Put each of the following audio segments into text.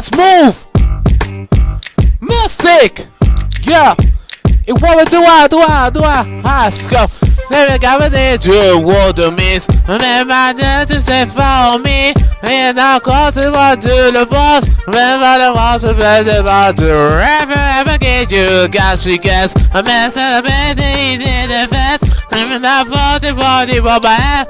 Let's move. Mystic. Yeah. And what do I? Let's go. Never got it, you water miss. Remember to say for me. And I'll cause it what to the boss. Remember the boss of the about to ever get you. Got she gets a mess of the in the fest. I'm not for the body, but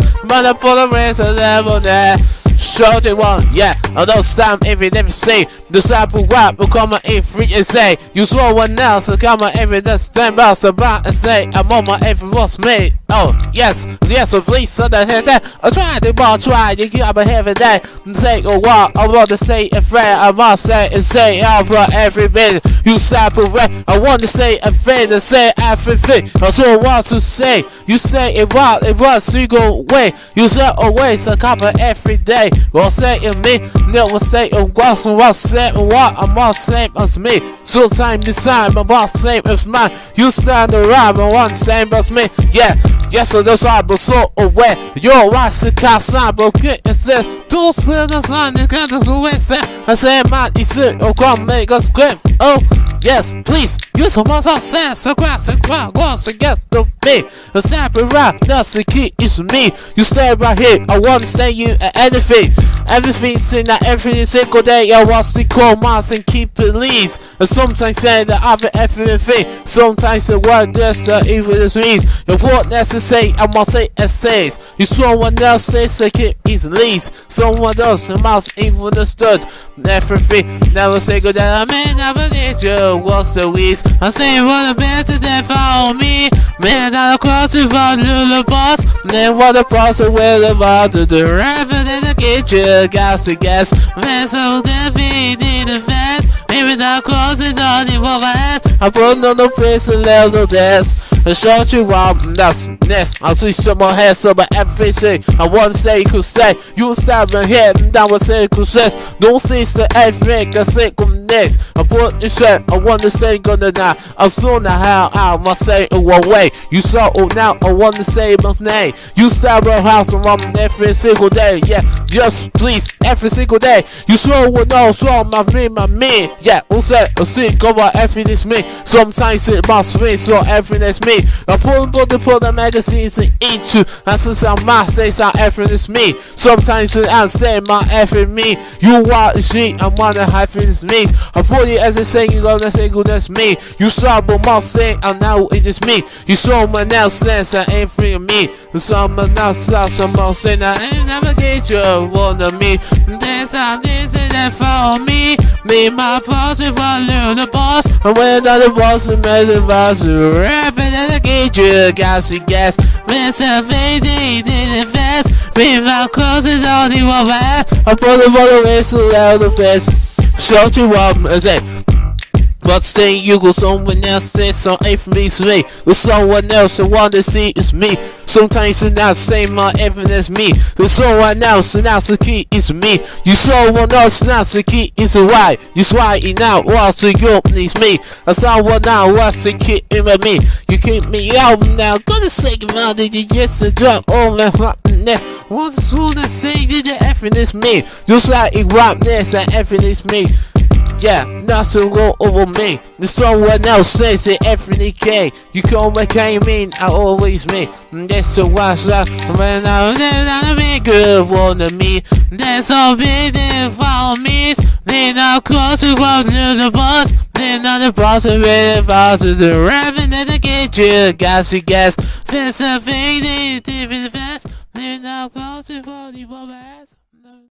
I pull the rest of level there. Show they want, yeah, although time if you never say the sample rap will come in free and say you saw one else and come on every that's stand bounce about and say I'm on my every was made. Oh yes, so please so that I try the ball try to get up every day say oh what I want to say a friend I must say and say I brought every minute you sample rap I want to say a friend and say everything I so want to say you say it was single way you say always a couple every day. What say in me, never say in what say in what I'm all same as me. So time this time I'm all same as mine. You stand around and one same as me. Yeah, yes, so that's why I'm so aware. You're watch the car sign, but get and say, don't slip the sign, you can't do it. I say, man, it's it, oh, come make us grip. Oh, yes, please, use some more sense. So grass and crowd wants to get to me. A separate rap, that's the key, it's me. You stay right here, I want to say you anything. Everything sing that every single day I want to call Mars and keep it leads. And sometimes say the other everything. Sometimes the word just even as means. Your word necessary I must say essays. You someone else says I keep his leads. Someone else must even understood. Everything never say good day. I may never did you what's the least. I say what a better than for me. Man I cross the road little boss. Then what the process will about to the revenue in the kitchen. Gas to gas, man, so defeated the fast. Maybe not closing on the overhead. I put on the place and level dance. I showed you wrong, that's next. I'll see some more hair, so about everything. I want to say you could stay. You stop my head, and that was say you could say. Don't see the everything, I say come next. I put you said, I want to say go to now. As soon as I must say it one way. You saw it now, I want to say my name. You stop your house and run every single day. Yeah, just please, every single day. You saw what no, so my me. Yeah, who said, I see, go by everything is me. Sometimes it must be, so everything is me. I put the magazines and eat you. And since I must say, so everything is me. Sometimes I say, my everything me. You want the sheet, I'm on the everything is me. I put it as a saying, you're gonna say, good, that's me. You saw, but must say, and now it is me. You saw my now sense, I ain't free of me. Someone else saw someone say, I ain't never get you one of me. There's something that for me. Me, my boss, if I learn the boss. And when the boss is made of us, rapping and I get you, gas, gas. Myself, anything in the fast. Me, my clothes, and all the woman. I put the bottle whistle out the face. Show you up, I say. But say you go someone else say some everything's me. With someone else I want to see is me. Sometimes you not say my everything is me. With someone else and that's the key is me. You someone else now the key is why. You why it now what's the you needs me. I someone now what's the key in me. You keep me out now. Gonna say about it yes the drug over there. What's soon I say that everything is me. Just like it rap this and everything is me. Yeah, nothing go over me. The someone else says it every day. You come back, I mean, I always me. That's the what's up. When I be good for me. That's all big for me. They not close to go to the boss. They not the boss of it. Boss of the revenue that get you. Gas. Fist of fading, different fast. They not close to go to the boss.